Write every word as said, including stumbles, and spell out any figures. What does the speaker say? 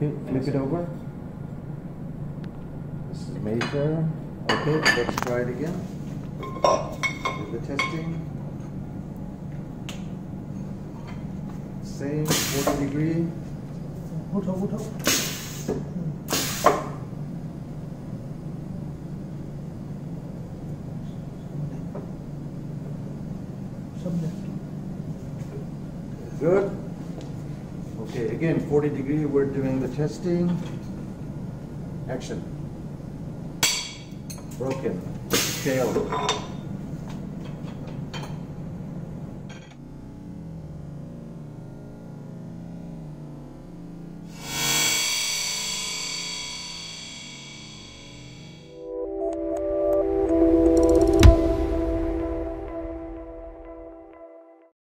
Okay, flip it over. This is major. Okay, let's try it again. Do the testing. Same, forty degree. Hút thôi, hút thôi. Good. Okay, again, forty degree, we're doing the testing. Action. Broken. Failed.